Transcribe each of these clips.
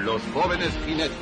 Los jóvenes jinetes.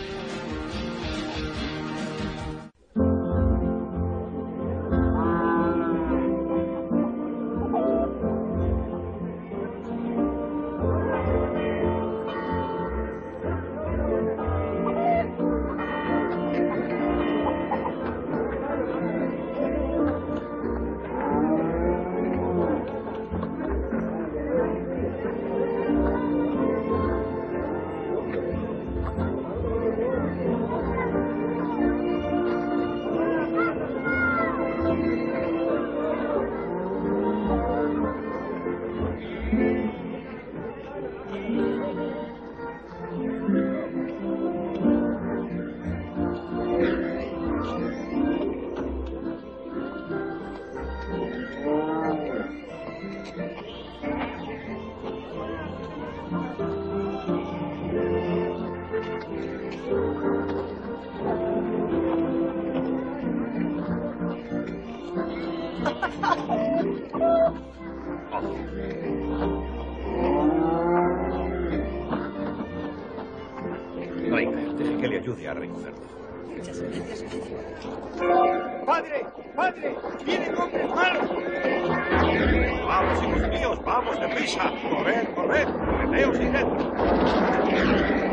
Venga, deje que le ayude a recogerlo. Muchas gracias. ¡Padre! ¡Padre! ¡Vienen hombres malos! ¡Vamos, hijos míos! ¡Vamos, deprisa! ¡Corred, corred! ¡Meteos y dentro!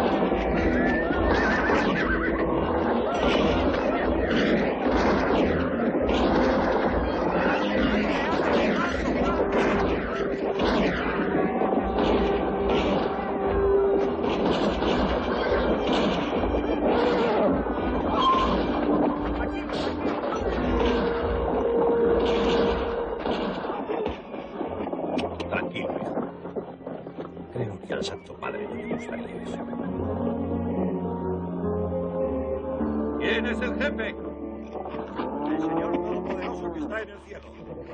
Tranquilo, hijo. Creo que al Santo Padre no le gustaría eso. ¿Quién es el jefe? El Señor Todopoderoso que está en el cielo.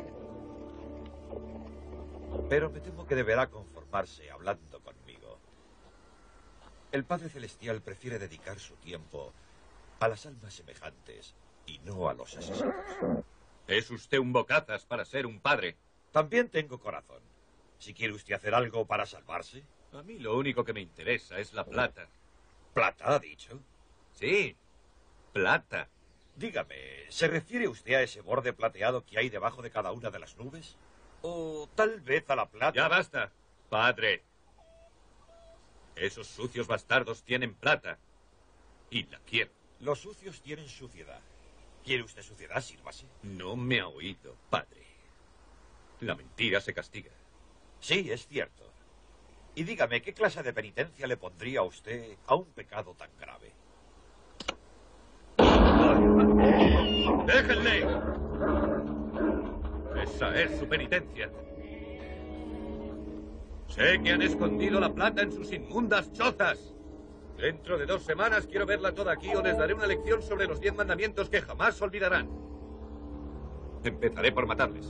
Pero me temo que deberá conformarse hablando conmigo. El Padre Celestial prefiere dedicar su tiempo a las almas semejantes y no a los asesinos. Es usted un bocazas para ser un padre. También tengo corazón. Si quiere usted hacer algo para salvarse. A mí lo único que me interesa es la plata. ¿Plata, ha dicho? Sí, plata. Dígame, ¿se refiere usted a ese borde plateado que hay debajo de cada una de las nubes? ¿O tal vez a la plata? Ya basta, padre. Esos sucios bastardos tienen plata. Y la quiero. Los sucios tienen suciedad. ¿Quiere usted suciedad? Sírvase. No me ha oído, padre. La mentira se castiga. Sí, es cierto. Y dígame, ¿qué clase de penitencia le pondría a usted a un pecado tan grave? ¡Déjenle! Esa es su penitencia. Sé que han escondido la plata en sus inmundas chozas. Dentro de 2 semanas quiero verla toda aquí o les daré una lección sobre los 10 mandamientos que jamás olvidarán. Empezaré por matarles.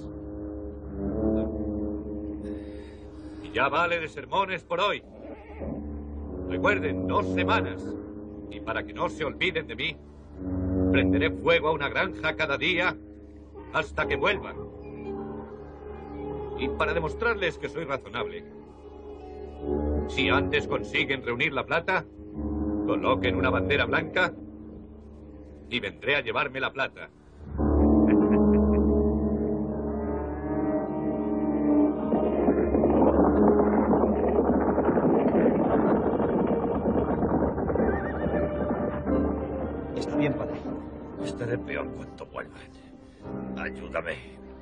Y ya vale de sermones por hoy. Recuerden, 2 semanas. Y para que no se olviden de mí, prenderé fuego a una granja cada día hasta que vuelvan. Y para demostrarles que soy razonable, si antes consiguen reunir la plata, coloquen una bandera blanca y vendré a llevarme la plata. Está bien, padre. Estaré peor cuando vuelvan. Ayúdame.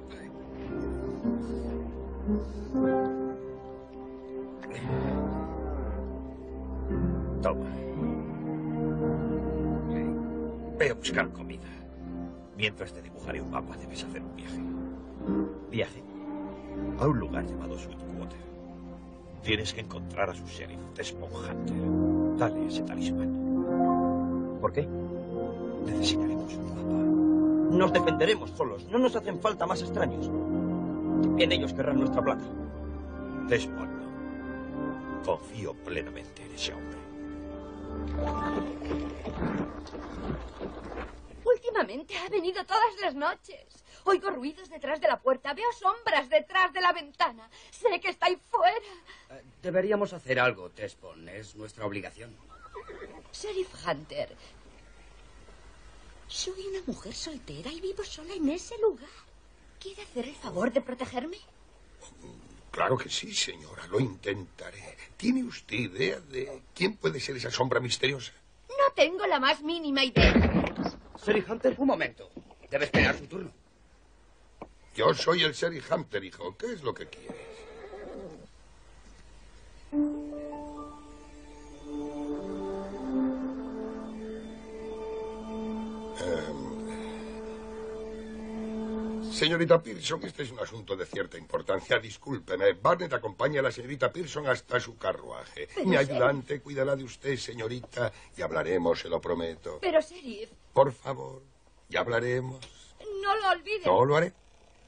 Toma. Ve a buscar comida. Mientras te dibujaré un mapa, debes hacer un viaje. Viaje a un lugar llamado Sweetwater. Tienes que encontrar a su sheriff, Desmond Hunter. Dale ese talismán. ¿Por qué? Necesitaremos un mapa. Nos defenderemos solos. No nos hacen falta más extraños. Bien, ellos querrán nuestra plata. Desmond no. Confío plenamente en ese hombre. Últimamente ha venido todas las noches. Oigo ruidos detrás de la puerta, veo sombras detrás de la ventana. Sé que está ahí fuera. Deberíamos hacer algo, Tespon. Es nuestra obligación. Sheriff Hunter, soy una mujer soltera y vivo sola en ese lugar. ¿Quiere hacer el favor de protegerme? Claro que sí, señora. Lo intentaré. ¿Tiene usted idea de quién puede ser esa sombra misteriosa? No tengo la más mínima idea. Sheriff Hunter, un momento. Debe esperar su turno. Yo soy el Sheriff Hunter, hijo. ¿Qué es lo que quieres? Señorita Pearson, este es un asunto de cierta importancia. Discúlpeme. Barnett acompaña a la señorita Pearson hasta su carruaje. Mi ayudante cuidará de usted, señorita, y hablaremos, se lo prometo. Pero, Sheriff... Por favor, ya hablaremos. No lo olvide. No lo haré.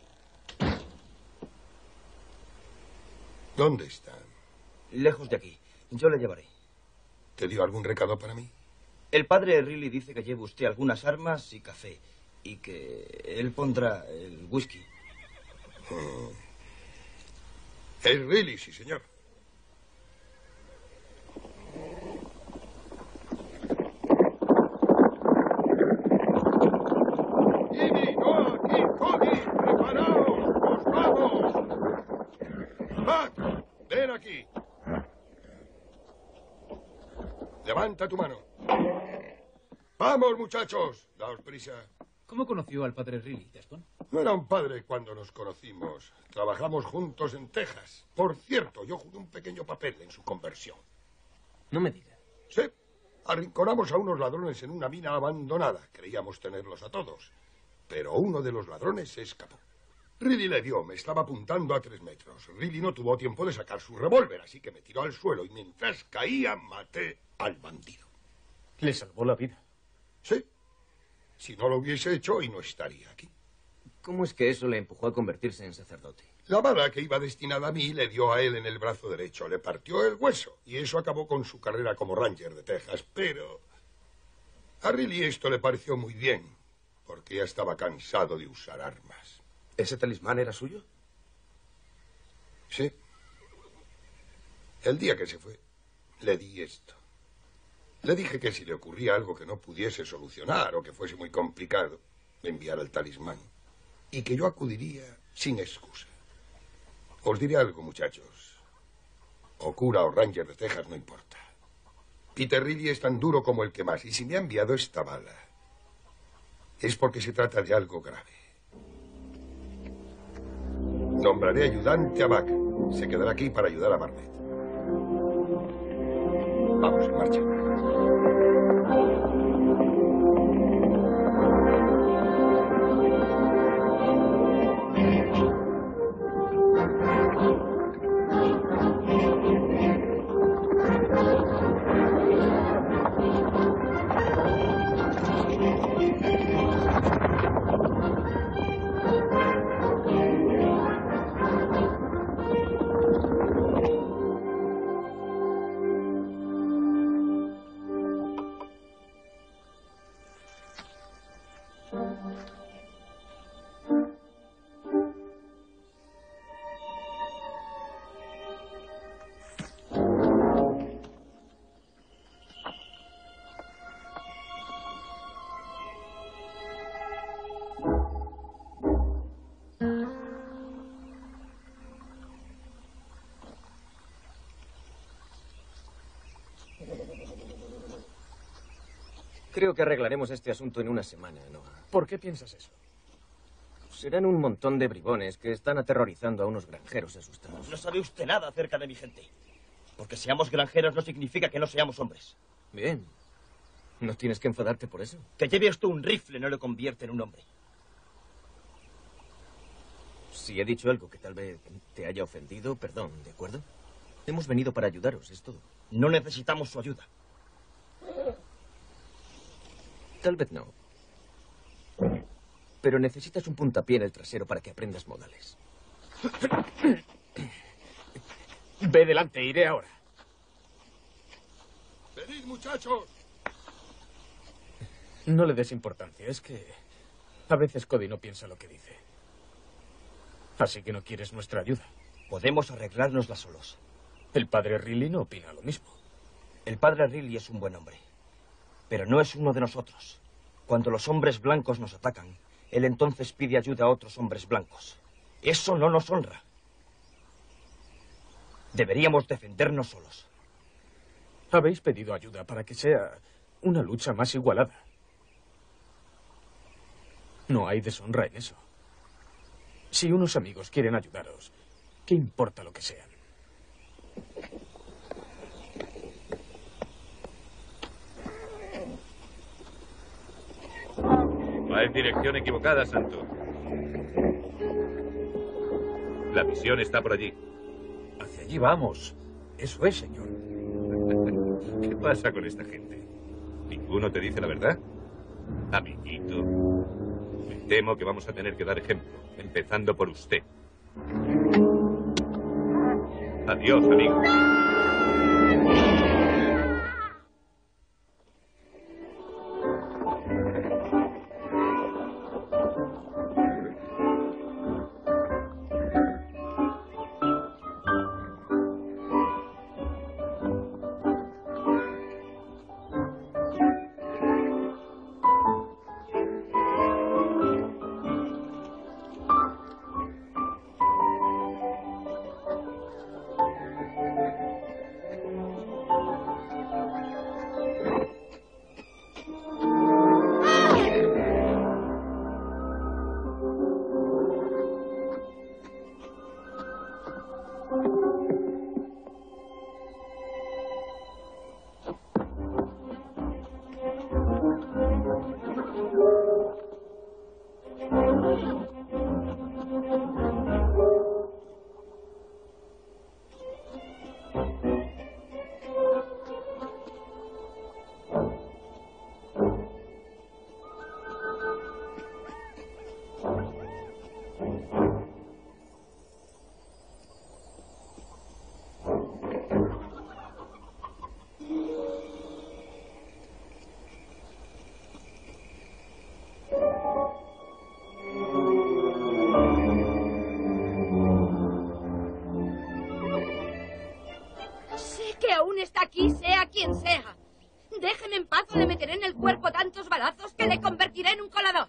¿Dónde están? Lejos de aquí. Yo le llevaré. ¿Te dio algún recado para mí? El padre Riley dice que lleve usted algunas armas y café. Y que él pondrá el whisky. Es Riley, sí, señor. Jimmy, no, aquí, Cody, preparaos, nos vamos. Mac, ven aquí. Levanta tu mano. Vamos, muchachos, daos prisa. ¿Cómo conoció al padre Riley, Tespon? No era un padre cuando nos conocimos. Trabajamos juntos en Texas. Por cierto, yo jugué un pequeño papel en su conversión. No me diga. Sí. Arrinconamos a unos ladrones en una mina abandonada. Creíamos tenerlos a todos. Pero uno de los ladrones se escapó. Riley le dio. Me estaba apuntando a 3 metros. Riley no tuvo tiempo de sacar su revólver, así que me tiró al suelo y mientras caía maté al bandido. Le salvó la vida. Sí. Si no lo hubiese hecho, hoy no estaría aquí. ¿Cómo es que eso le empujó a convertirse en sacerdote? La bala que iba destinada a mí le dio a él en el brazo derecho. Le partió el hueso y eso acabó con su carrera como ranger de Texas. Pero a Riley esto le pareció muy bien, porque ya estaba cansado de usar armas. ¿Ese talismán era suyo? Sí. El día que se fue, le di esto. Le dije que si le ocurría algo que no pudiese solucionar o que fuese muy complicado, me enviara el talismán. Y que yo acudiría sin excusa. Os diré algo, muchachos. O cura o ranger de Texas, no importa. Peter Riley es tan duro como el que más. Y si me ha enviado esta bala, es porque se trata de algo grave. Nombraré ayudante a Buck. Se quedará aquí para ayudar a Barnett. Vamos, en marcha. Creo que arreglaremos este asunto en una semana, Noah. ¿Por qué piensas eso? Serán un montón de bribones que están aterrorizando a unos granjeros asustados. No sabe usted nada acerca de mi gente. Porque seamos granjeros no significa que no seamos hombres. Bien. No tienes que enfadarte por eso. Que lleve usted un rifle no le convierte en un hombre. Si he dicho algo que tal vez te haya ofendido, perdón, ¿de acuerdo? Hemos venido para ayudaros, es todo. No necesitamos su ayuda. Tal vez no. Pero necesitas un puntapié en el trasero para que aprendas modales. Ve delante, iré ahora. ¡Venid, muchachos! No le des importancia. Es que a veces Cody no piensa lo que dice. Así que no quieres nuestra ayuda. Podemos arreglárnosla solos. El padre Riley no opina lo mismo. El padre Riley es un buen hombre, pero no es uno de nosotros. Cuando los hombres blancos nos atacan, él entonces pide ayuda a otros hombres blancos. Eso no nos honra. Deberíamos defendernos solos. Habéis pedido ayuda para que sea una lucha más igualada. No hay deshonra en eso. Si unos amigos quieren ayudaros, ¿qué importa lo que sean? Va en dirección equivocada, Santo. La misión está por allí. Hacia allí vamos. Eso es, señor. ¿Qué pasa con esta gente? ¿Ninguno te dice la verdad? Amiguito, me temo que vamos a tener que dar ejemplo, empezando por usted. Adiós, amigo. Está aquí, sea quien sea. Déjeme en paz o le meteré en el cuerpo tantos balazos que le convertiré en un colador.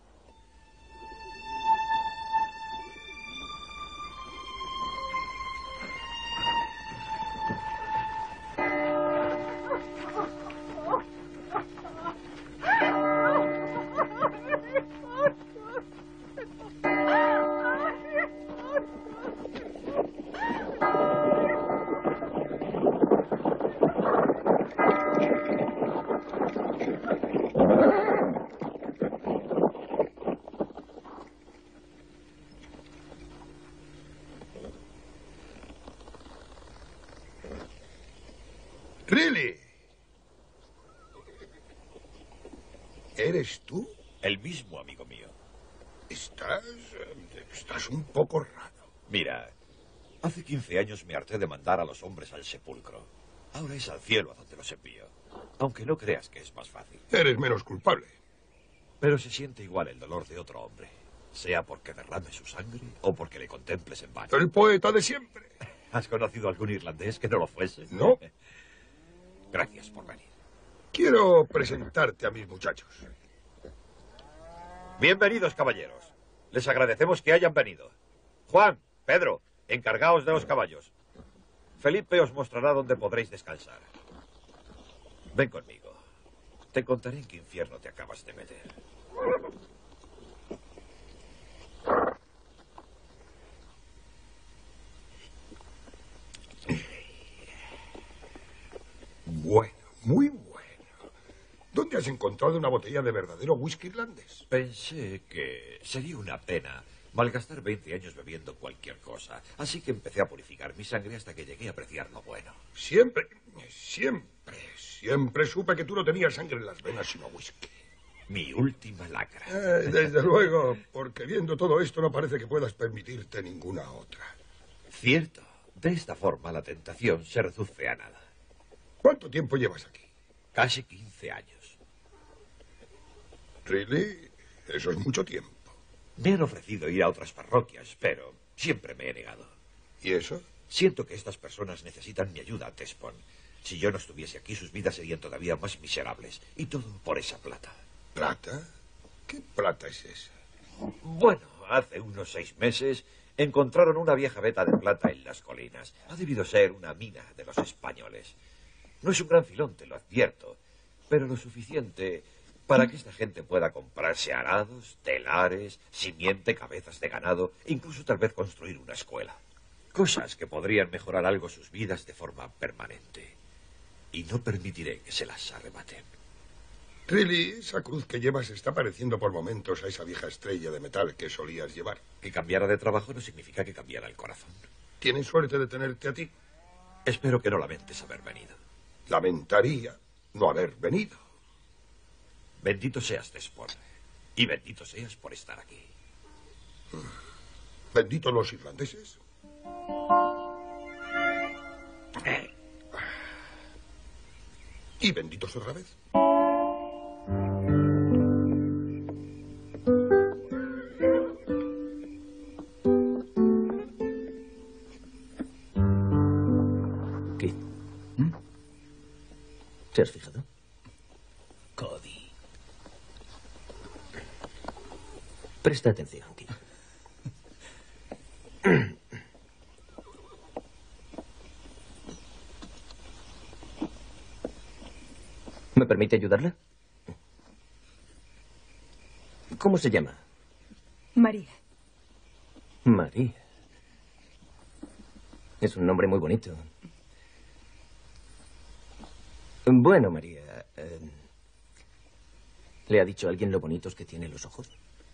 ¡Riley! ¿Eres tú? El mismo, amigo mío. Estás un poco raro. Mira, hace 15 años me harté de mandar a los hombres al sepulcro. Ahora es al cielo a donde los envío. Aunque no creas que es más fácil. Eres menos culpable. Pero se siente igual el dolor de otro hombre. Sea porque derrame su sangre o porque le contemples en vano. El poeta de siempre. ¿Has conocido algún irlandés que no lo fuese? No. Gracias por venir. Quiero presentarte a mis muchachos. Bienvenidos, caballeros. Les agradecemos que hayan venido. Juan, Pedro, encargaos de los caballos. Felipe os mostrará dónde podréis descansar. Ven conmigo. Te contaré en qué infierno te acabas de meter. Bueno, muy bueno. ¿Dónde has encontrado una botella de verdadero whisky irlandés? Pensé que sería una pena malgastar 20 años bebiendo cualquier cosa. Así que empecé a purificar mi sangre hasta que llegué a apreciar lo bueno. Siempre supe que tú no tenías sangre en las venas, sino whisky. Mi última lacra. Desde luego, porque viendo todo esto no parece que puedas permitirte ninguna otra. Cierto. De esta forma la tentación se reduce a nada. ¿Cuánto tiempo llevas aquí? Casi 15 años. ¿Really? Eso es mucho tiempo. Me han ofrecido ir a otras parroquias, pero siempre me he negado. ¿Y eso? Siento que estas personas necesitan mi ayuda, Tespon. Si yo no estuviese aquí, sus vidas serían todavía más miserables. Y todo por esa plata. ¿Plata? ¿Qué plata es esa? Bueno, hace unos 6 meses encontraron una vieja veta de plata en las colinas. Ha debido ser una mina de los españoles. No es un gran filón, te lo advierto, pero lo suficiente para que esta gente pueda comprarse arados, telares, simiente, cabezas de ganado, incluso tal vez construir una escuela. Cosas que podrían mejorar algo sus vidas de forma permanente. Y no permitiré que se las arrebaten. Really, esa cruz que llevas está pareciendo por momentos a esa vieja estrella de metal que solías llevar. Que cambiara de trabajo no significa que cambiara el corazón. ¿Tienes suerte de tenerte a ti? Espero que no lamentes haber venido. Lamentaría no haber venido. Bendito seas, Tespon. Y bendito seas por estar aquí. ¿Benditos los irlandeses? ¿Y benditos otra vez? ¿Qué? ¿Te has fijado? Cody. Presta atención, Kid. ¿Me permite ayudarla? ¿Cómo se llama? María. María. Es un nombre muy bonito. Bueno, María, ¿le ha dicho a alguien lo bonitos que tiene los ojos?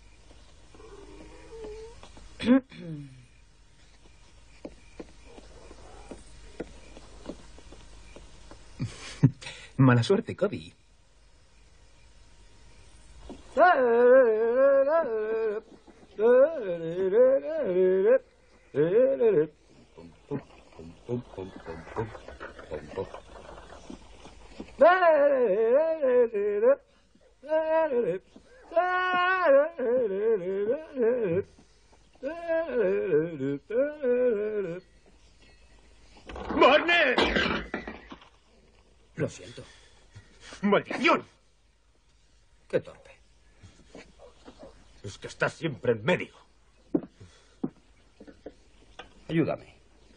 Mala suerte, Cody. ¡Barney! Lo siento. ¡Maldición! Qué torpe. Es que estás siempre en medio. Ayúdame.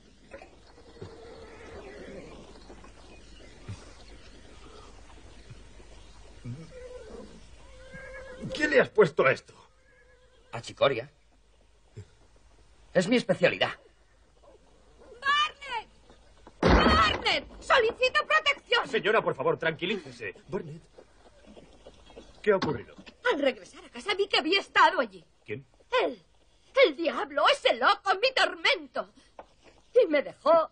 ¿Quién le has puesto esto? Achicoria. Es mi especialidad. ¡Barnett! ¡Barnett! ¡Solicito protección! Señora, por favor, tranquilícese. Barnett, ¿qué ha ocurrido? Al regresar a casa vi que había estado allí. ¿Quién? Él. El diablo, ese loco, mi tormento. Y me dejó...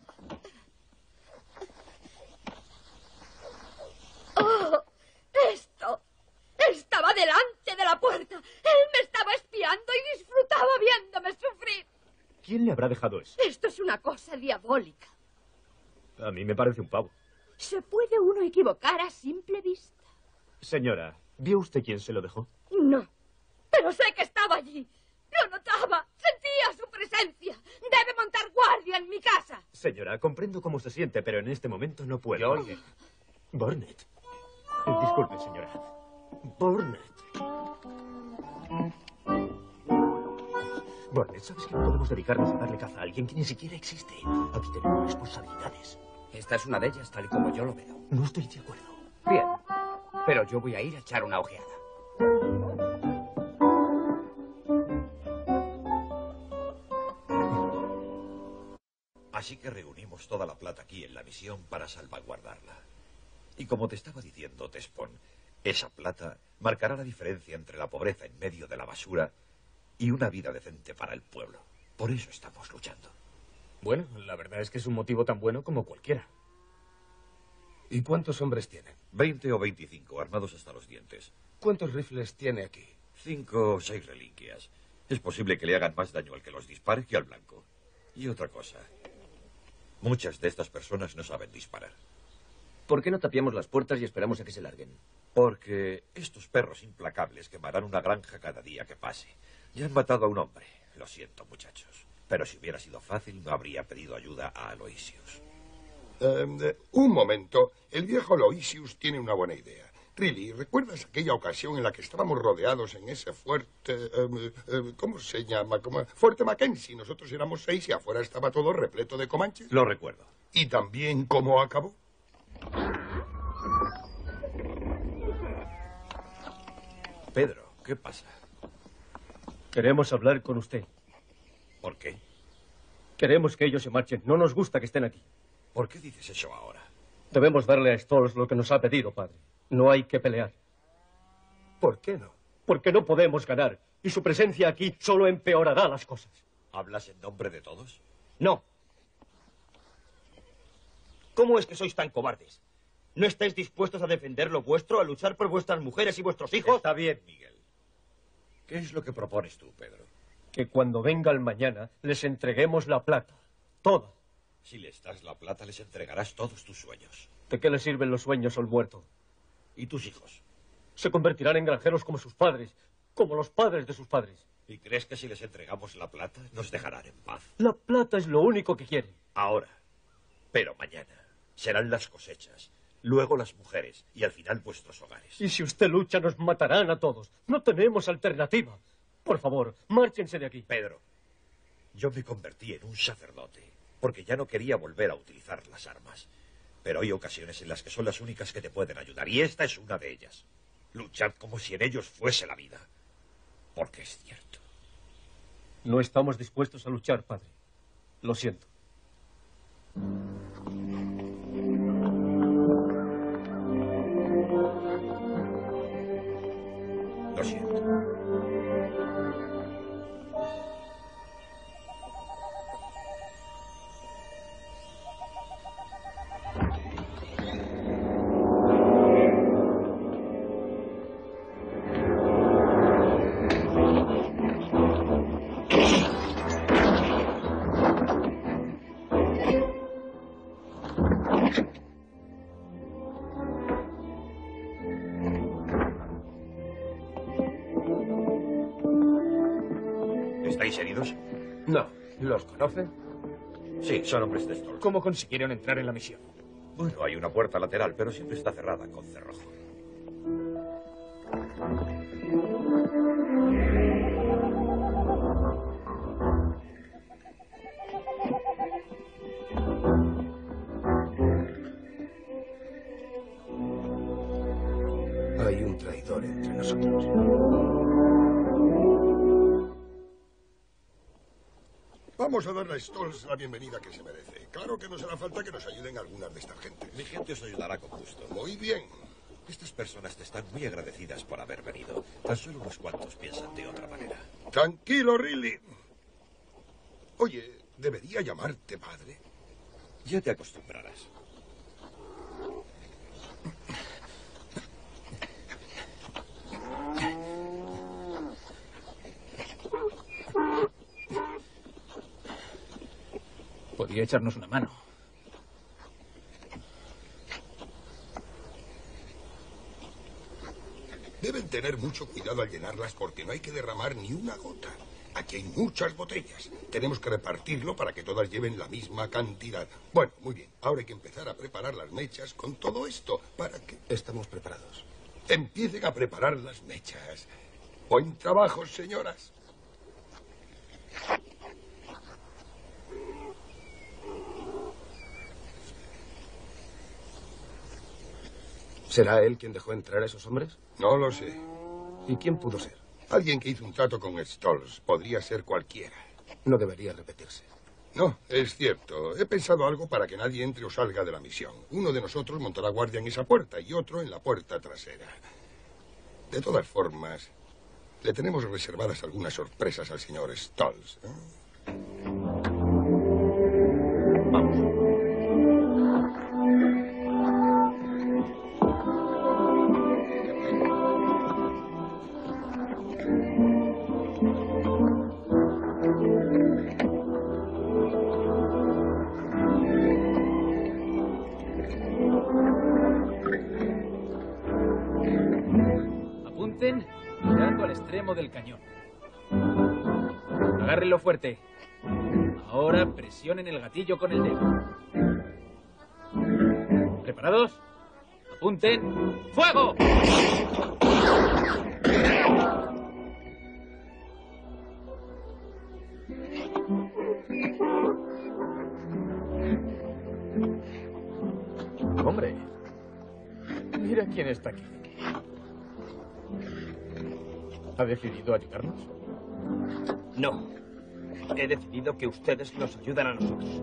¡Oh! Esto... Estaba delante de la puerta. Él me estaba espiando y disfrutaba viéndome sufrir. ¿Quién le habrá dejado eso? Esto es una cosa diabólica. A mí me parece un pavo. ¿Se puede uno equivocar a simple vista? Señora, ¿vio usted quién se lo dejó? No, pero sé que estaba allí. Lo notaba, sentía su presencia. Debe montar guardia en mi casa. Señora, comprendo cómo se siente, pero en este momento no puedo. Oye. Barnett. Disculpe, señora. Barnett. Barnett, ¿sabes que no podemos dedicarnos a darle caza a alguien que ni siquiera existe? Aquí tenemos responsabilidades. Esta es una de ellas, tal y como yo lo veo. No estoy de acuerdo. Bien. Pero yo voy a ir a echar una ojeada. Así que reunimos toda la plata aquí en la misión para salvaguardarla. Y como te estaba diciendo, Tespon, esa plata marcará la diferencia entre la pobreza en medio de la basura y una vida decente para el pueblo. Por eso estamos luchando. Bueno, la verdad es que es un motivo tan bueno como cualquiera. ¿Y cuántos hombres tienen? 20 o 25, armados hasta los dientes. ¿Cuántos rifles tiene aquí? 5 o 6 reliquias. Es posible que le hagan más daño al que los dispare que al blanco. Y otra cosa. Muchas de estas personas no saben disparar. ¿Por qué no tapiamos las puertas y esperamos a que se larguen? Porque estos perros implacables quemarán una granja cada día que pase. Ya han matado a un hombre. Lo siento, muchachos. Pero si hubiera sido fácil, no habría pedido ayuda a Aloysius. Un momento. El viejo Aloysius tiene una buena idea. Riley, ¿recuerdas aquella ocasión en la que estábamos rodeados en ese fuerte... ¿cómo se llama? Fuerte Mackenzie. Nosotros éramos 6 y afuera estaba todo repleto de comanches. Lo recuerdo. ¿Y también cómo acabó? Pedro, ¿qué pasa? Queremos hablar con usted. ¿Por qué? Queremos que ellos se marchen. No nos gusta que estén aquí. ¿Por qué dices eso ahora? Debemos darle a Stolz lo que nos ha pedido, padre. No hay que pelear. ¿Por qué no? Porque no podemos ganar. Y su presencia aquí solo empeorará las cosas. ¿Hablas en nombre de todos? No. ¿Cómo es que sois tan cobardes? ¿No estáis dispuestos a defender lo vuestro, a luchar por vuestras mujeres y vuestros hijos? Está bien, Miguel. ¿Qué es lo que propones tú, Pedro? Que cuando venga el mañana les entreguemos la plata. Toda. Si les das la plata, les entregarás todos tus sueños. ¿De qué les sirven los sueños al muerto? ¿Y tus hijos? Se convertirán en granjeros como sus padres, como los padres de sus padres. ¿Y crees que si les entregamos la plata, nos dejarán en paz? La plata es lo único que quieren. Ahora. Pero mañana serán las cosechas, luego las mujeres y al final vuestros hogares. Y si usted lucha, nos matarán a todos. No tenemos alternativa. Por favor, márchense de aquí. Pedro, yo me convertí en un sacerdote porque ya no quería volver a utilizar las armas. Pero hay ocasiones en las que son las únicas que te pueden ayudar, y esta es una de ellas. Luchad como si en ellos fuese la vida. Porque es cierto. No estamos dispuestos a luchar, padre. Lo siento. Lo siento. ¿Estáis heridos? No. ¿Los conoce? Sí, son hombres de Stolz. ¿Cómo consiguieron entrar en la misión? Bueno, hay una puerta lateral, pero siempre está cerrada con cerrojo. Hay un traidor entre nosotros. Vamos a darle a Stolz la bienvenida que se merece. Claro que nos hará falta que nos ayuden algunas de estas gentes. Mi gente os ayudará con gusto. Muy bien. Estas personas te están muy agradecidas por haber venido. Tan solo unos cuantos piensan de otra manera. Tranquilo, Riley. Oye, ¿debería llamarte padre? Ya te acostumbrarás. Podría echarnos una mano. Deben tener mucho cuidado al llenarlas porque no hay que derramar ni una gota. Aquí hay muchas botellas. Tenemos que repartirlo para que todas lleven la misma cantidad. Bueno, muy bien. Ahora hay que empezar a preparar las mechas con todo esto para que... Estamos preparados. Empiecen a preparar las mechas. Buen trabajo, señoras. ¿Será él quien dejó entrar a esos hombres? No lo sé. ¿Y quién pudo ser? Alguien que hizo un trato con Stolz. Podría ser cualquiera. No debería repetirse. No, es cierto. He pensado algo para que nadie entre o salga de la misión. Uno de nosotros montará guardia en esa puerta y otro en la puerta trasera. De todas formas, le tenemos reservadas algunas sorpresas al señor Stolz. extremo del cañón. Agárrenlo fuerte. Ahora presionen el gatillo con el dedo. ¿Preparados? ¡Apunten! ¡Fuego! Hombre, mira quién está aquí. ¿Ha decidido ayudarnos? No. He decidido que ustedes nos ayudan a nosotros.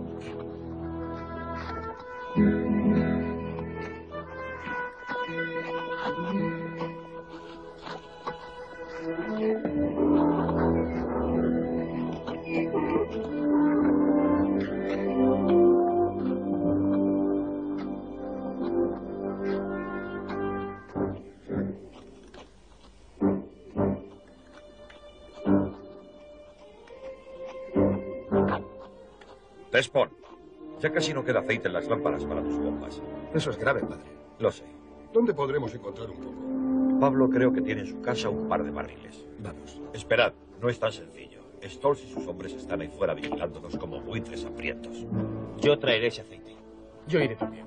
Tespon, ya casi no queda aceite en las lámparas para tus bombas. Eso es grave, padre. Lo sé. ¿Dónde podremos encontrar un poco? Pablo creo que tiene en su casa un par de barriles. Vamos. Esperad, no es tan sencillo. Stolz y sus hombres están ahí fuera vigilándonos como buitres hambrientos. Yo traeré ese aceite. Yo iré también.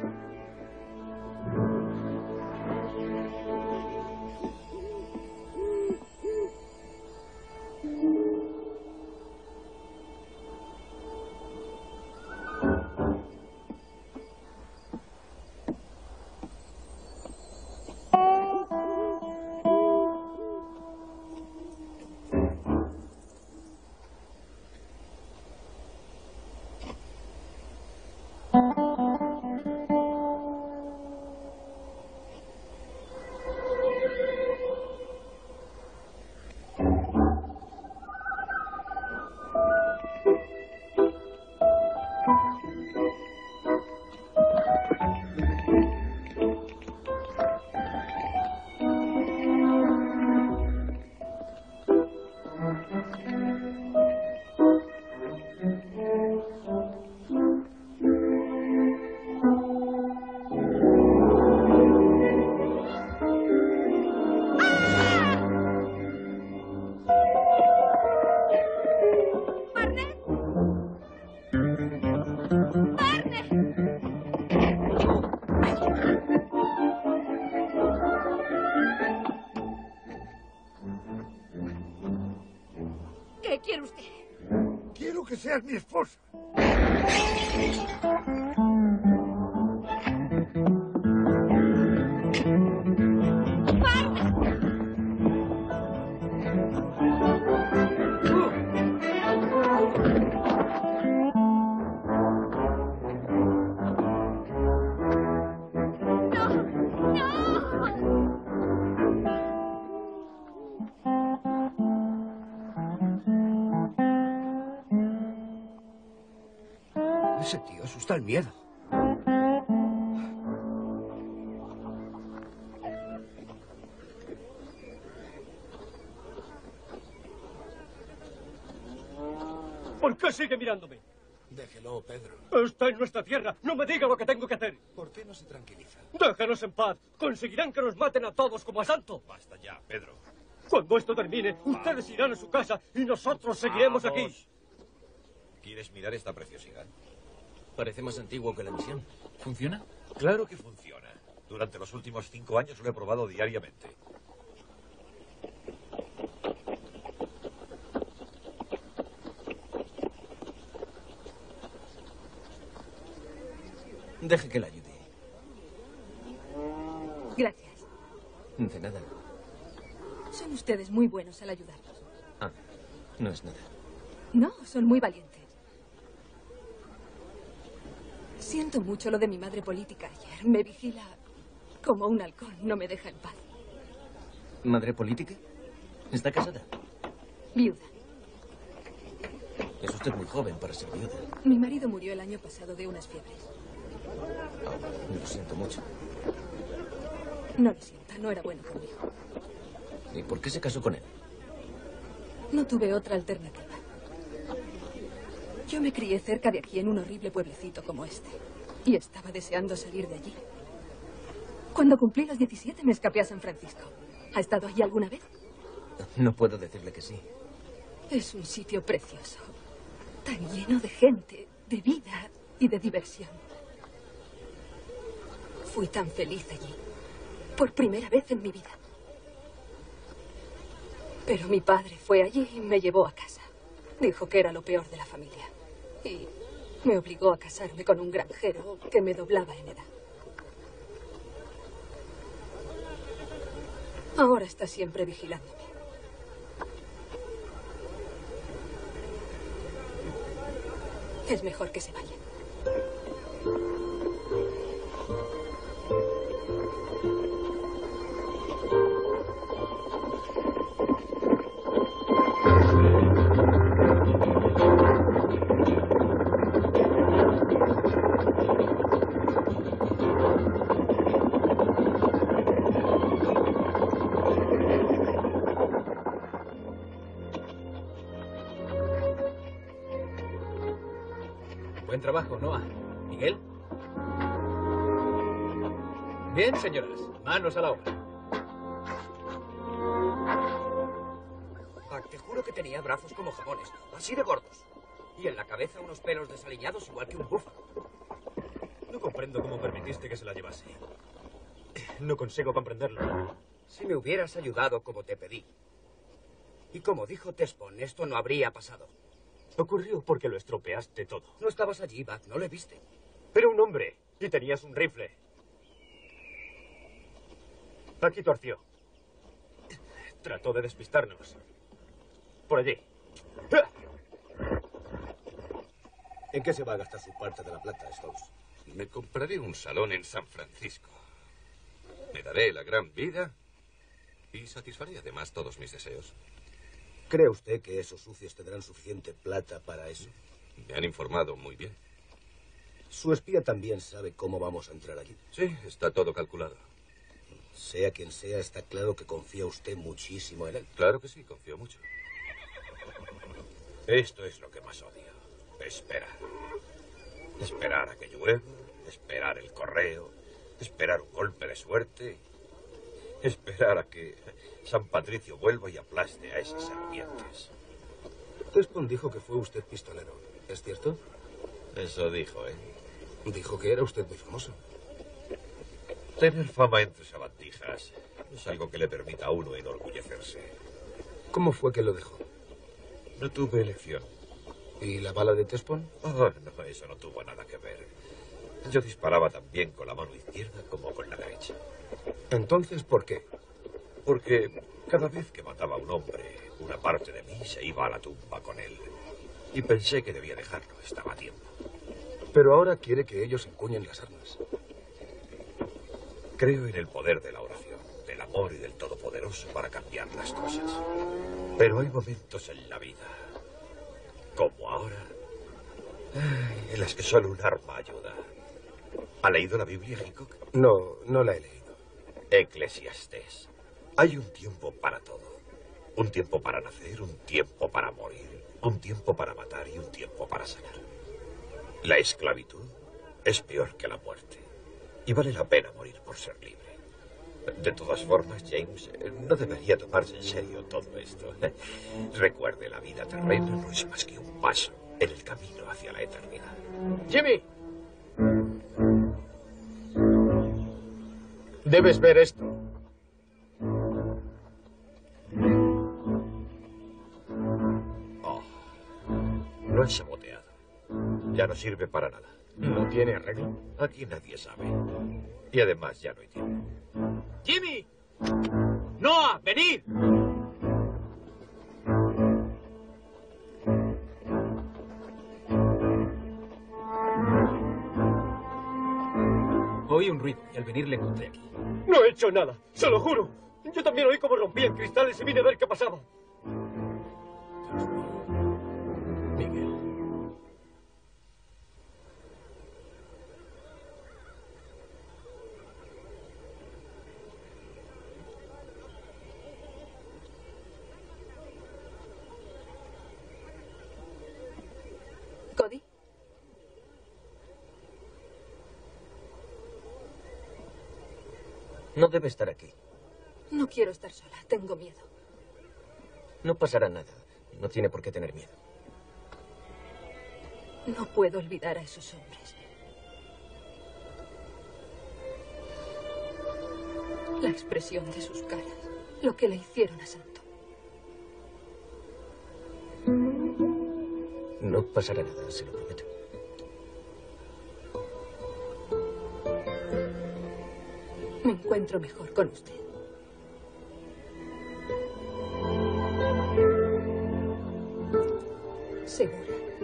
¿Qué quiere usted? Quiero que seas mi esposa. Ese tío asusta el miedo. ¿Por qué sigue mirándome? Déjelo, Pedro. Está en nuestra tierra. No me diga lo que tengo que hacer. ¿Por qué no se tranquiliza? Déjanos en paz. Conseguirán que nos maten a todos como a Santo. Basta ya, Pedro. Cuando esto termine, ustedes irán a su casa y nosotros seguiremos aquí. ¿Quieres mirar esta preciosidad? Parece más antiguo que la misión. ¿Funciona? Claro que funciona. Durante los últimos 5 años lo he probado diariamente. Deje que la ayude. Gracias. De nada. Son ustedes muy buenos al ayudarnos. Ah, no es nada. No, son muy valientes. Siento mucho lo de mi madre política ayer. Me vigila como un halcón. No me deja en paz. ¿Madre política? ¿Está casada? Viuda. Es usted muy joven para ser viuda. Mi marido murió el año pasado de unas fiebres. Oh, lo siento mucho. No lo sienta, no era bueno conmigo. ¿Y por qué se casó con él? No tuve otra alternativa. Yo me crié cerca de aquí en un horrible pueblecito como este. Y estaba deseando salir de allí. Cuando cumplí los 17 me escapé a San Francisco. ¿Ha estado allí alguna vez? No puedo decirle que sí. Es un sitio precioso. Tan lleno de gente, de vida y de diversión. Fui tan feliz allí. Por primera vez en mi vida. Pero mi padre fue allí y me llevó a casa. Dijo que era lo peor de la familia. Y me obligó a casarme con un granjero que me doblaba en edad. Ahora está siempre vigilándome. Es mejor que se vaya. Buen trabajo, Noah. ¿Miguel? Bien, señoras. Manos a la obra. Te juro que tenía brazos como jamones, así de gordos. Y en la cabeza unos pelos desaliñados igual que un búfalo. No comprendo cómo permitiste que se la llevase. No consigo comprenderlo. Si me hubieras ayudado como te pedí. Y como dijo Tespon, esto no habría pasado. Ocurrió porque lo estropeaste todo. No estabas allí, Buck, no le viste. Era un hombre y tenías un rifle. Aquí torció. Trató de despistarnos. Por allí. ¿En qué se va a gastar su parte de la plata, Stokes? Me compraré un salón en San Francisco. Me daré la gran vida y satisfaré además todos mis deseos. ¿Cree usted que esos sucios tendrán suficiente plata para eso? Me han informado muy bien. Su espía también sabe cómo vamos a entrar allí. Sí, está todo calculado. Sea quien sea, está claro que confía usted muchísimo en él. Claro que sí, confío mucho. Esto es lo que más odio. Esperar. Esperar a que llueva, esperar el correo, esperar un golpe de suerte, esperar a que San Patricio vuelva y aplaste a esas serpientes. Tespon dijo que fue usted pistolero. ¿Es cierto? Eso dijo, ¿eh? Dijo que era usted muy famoso. Tener fama entre sabandijas es algo que le permita a uno enorgullecerse. ¿Cómo fue que lo dejó? No tuve elección. ¿Y la bala de Tespon? Oh, no, eso no tuvo nada que ver. Yo disparaba también con la mano izquierda como con la derecha. Entonces, ¿por qué? Porque cada vez que mataba a un hombre, una parte de mí se iba a la tumba con él. Y pensé que debía dejarlo, estaba a tiempo. Pero ahora quiere que ellos empuñen las armas. Creo en el poder de la oración, del amor y del Todopoderoso para cambiar las cosas. Pero hay momentos en la vida, como ahora, en las que solo un arma ayuda. ¿Ha leído la Biblia, Hickok? No, no la he leído. Eclesiastés. Hay un tiempo para todo. Un tiempo para nacer, un tiempo para morir, un tiempo para matar y un tiempo para sanar. La esclavitud es peor que la muerte. Y vale la pena morir por ser libre. De todas formas, James, no debería tomarse en serio todo esto. Recuerde, la vida terrena no es más que un paso en el camino hacia la eternidad. ¡Jimmy! Debes ver esto. Oh, lo han saboteado. Ya no sirve para nada. ¿No tiene arreglo? Aquí nadie sabe. Y además ya no hay tiempo. ¡Jimmy! ¡Noah, venid! Oí un ruido y al venir le encontré aquí. No he hecho nada, se lo juro. Yo también oí cómo rompían cristales y vine a ver qué pasaba. Miguel. ¿Cody? No debe estar aquí. No quiero estar sola, tengo miedo. No pasará nada. No tiene por qué tener miedo. No puedo olvidar a esos hombres. La expresión de sus caras, lo que le hicieron a Santo. No pasará nada, se lo prometo. Me encuentro mejor con usted. ¿Segura?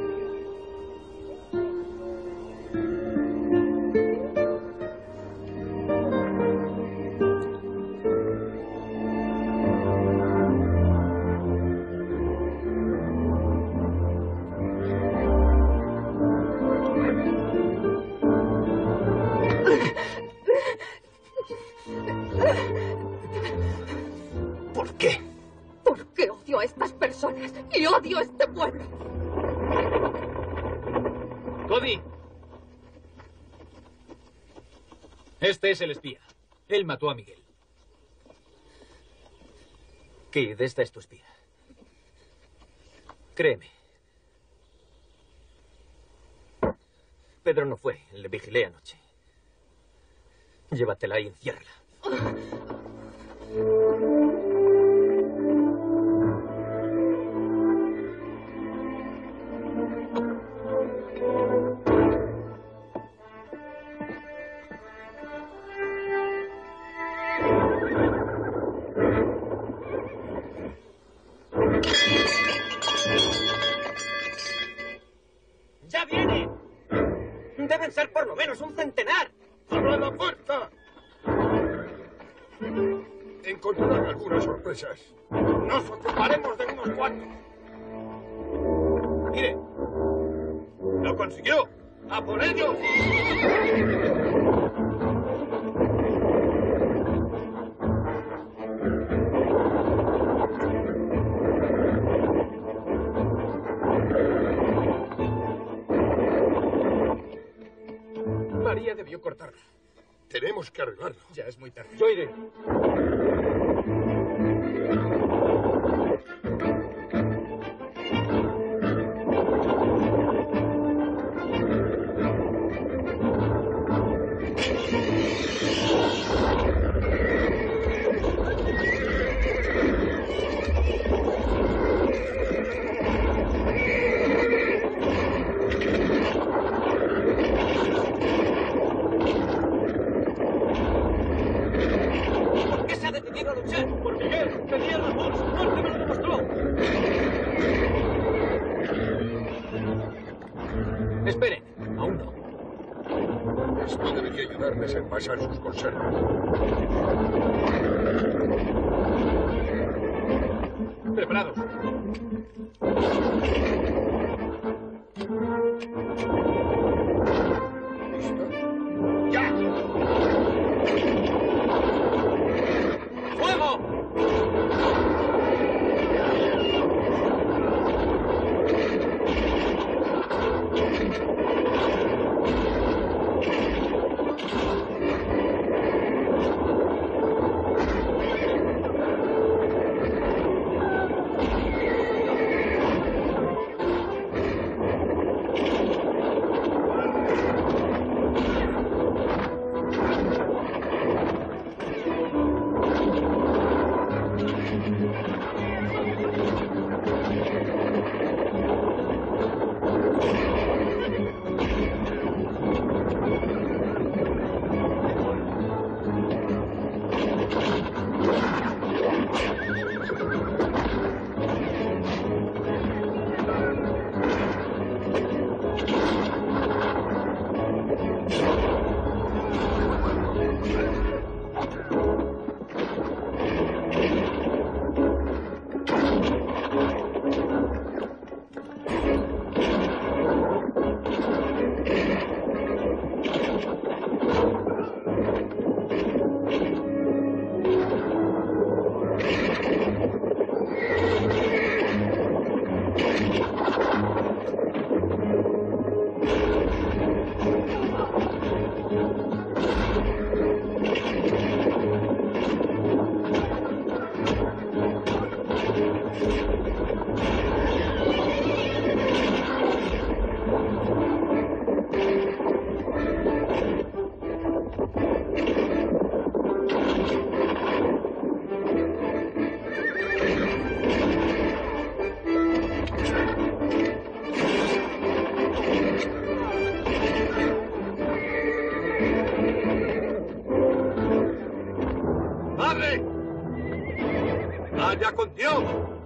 ¿Por qué? Porque odio a estas personas y odio a este pueblo. Cody. Este es el espía. Él mató a Miguel. Kid, esta es tu espía. Créeme. Pedro no fue. Le vigilé anoche. Llévatela y enciérrala. ¡Ya viene! Deben ser por lo menos un centenar. ¡Abra la puerta! Encontrarán algunas sorpresas. Nos ocuparemos de unos cuantos. ¡Mire! ¡Lo consiguió! ¡A por ellos! María debió cortarla. Tenemos que arreglarlo. Ya es muy tarde. Yo iré. ¿Por qué se ha decidido a luchar? Por Miguel. Tenía razón. Su muerte me lo demostró. Esperen. Aún no. Esto debería ayudarles a envasar sus conservas. Preparados. ¡Ya! ¡Fuego! ¡Padre! ¡Vaya con Dios!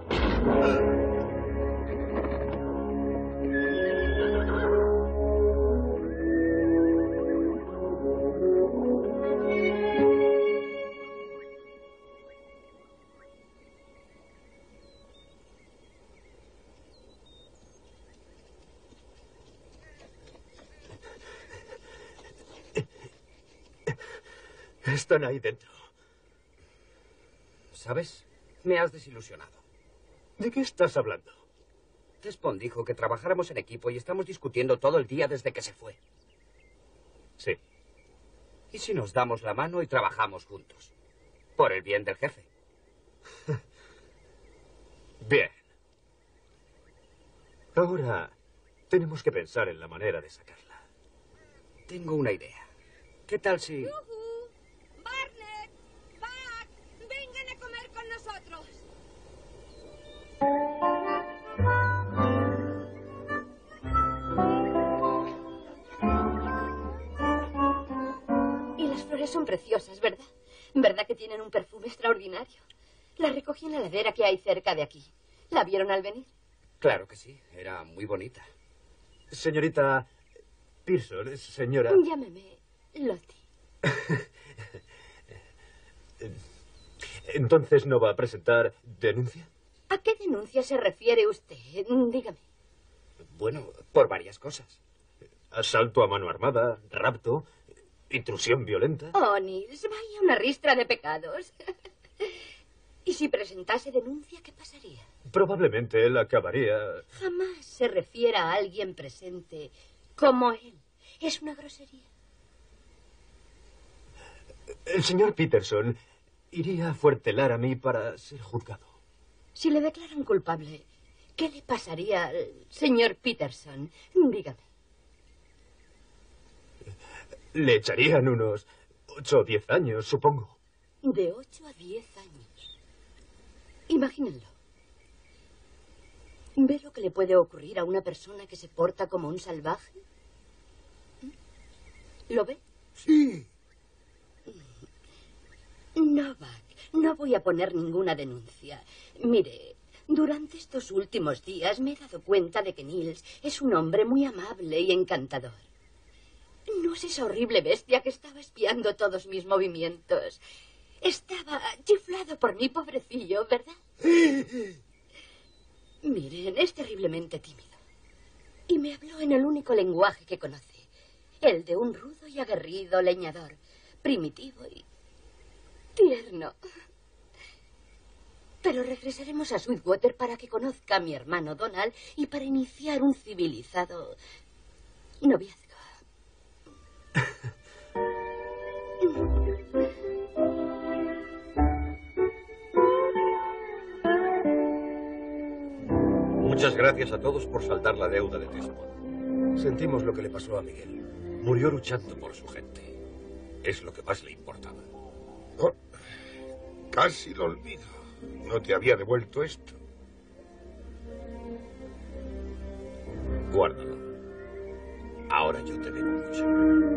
Están ahí dentro. ¿Sabes? Me has desilusionado. ¿De qué estás hablando? Despond dijo que trabajáramos en equipo y estamos discutiendo todo el día desde que se fue. Sí. ¿Y si nos damos la mano y trabajamos juntos? Por el bien del jefe. Bien. Ahora tenemos que pensar en la manera de sacarla. Tengo una idea. ¿Qué tal si...? ¡Barnett! ¡Bart! ¡Vengan a comer con nosotros! Y las flores son preciosas, ¿verdad? ¿Verdad que tienen un perfume extraordinario? La recogí en la ladera que hay cerca de aquí. ¿La vieron al venir? Claro que sí. Era muy bonita. Señorita Pearson, señora... Llámeme Lottie. ¿Entonces no va a presentar denuncia? ¿A qué denuncia se refiere usted? Dígame. Bueno, por varias cosas. Asalto a mano armada, rapto, intrusión violenta. Oh, Nils, vaya una ristra de pecados. ¿Y si presentase denuncia, qué pasaría? Probablemente él acabaría... Jamás se refiera a alguien presente como él. Es una grosería. El señor Peterson iría a Fuerte Laramie para ser juzgado. Si le declaran culpable, ¿qué le pasaría al señor Peterson? Dígame. Le echarían unos 8 o 10 años, supongo. De 8 a 10 años. Imagínenlo. ¿Ve lo que le puede ocurrir a una persona que se porta como un salvaje? ¿Lo ve? Sí. Novak, no voy a poner ninguna denuncia. Mire, durante estos últimos días me he dado cuenta de que Nils es un hombre muy amable y encantador. No es esa horrible bestia que estaba espiando todos mis movimientos. Estaba chiflado por mi pobrecillo, ¿verdad? Miren, es terriblemente tímido. Y me habló en el único lenguaje que conoce. El de un rudo y aguerrido leñador. Primitivo y tierno. Pero regresaremos a Sweetwater para que conozca a mi hermano Donald y para iniciar un civilizado noviazgo. Muchas gracias a todos por saldar la deuda de Despond. Sentimos lo que le pasó a Miguel. Murió luchando por su gente. Es lo que más le importaba. Oh, casi lo olvido. No te había devuelto esto. Guárdalo. Ahora yo te debo mucho.